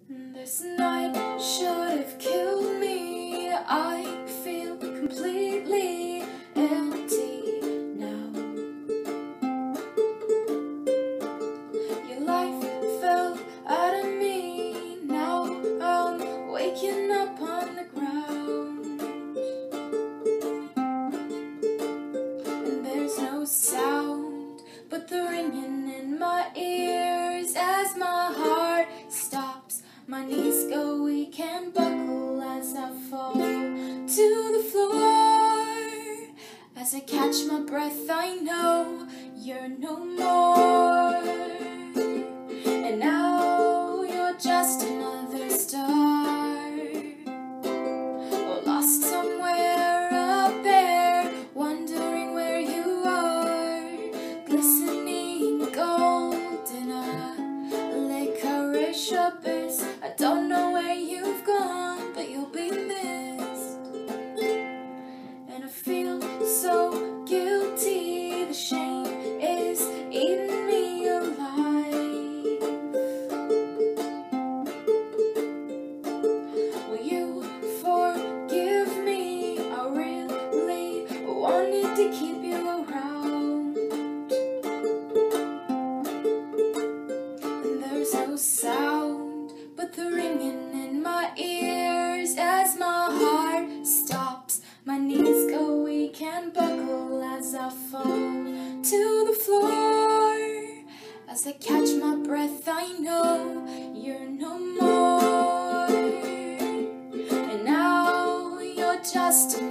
This night should have killed me. I feel completely empty now. Your life fell out of me. Now I'm waking up on the ground, and there's no sound but the ringing in my ears as my heart stops. My knees go weak and buckle as I fall to the floor. As I catch my breath, I know you're no more. And now you're just another star, or lost somewhere up there, wondering where you are, glistening gold in a licorice abyss. I don't know where you've gone, but you'll be missed. And I feel so guilty, the shame is eating me alive. Will you forgive me? I really wanted to keep you around. And there's no sound but the ringing in my ears as my heart stops. My knees go weak and buckle as I fall to the floor. As I catch my breath, I know you're no more. And now you're just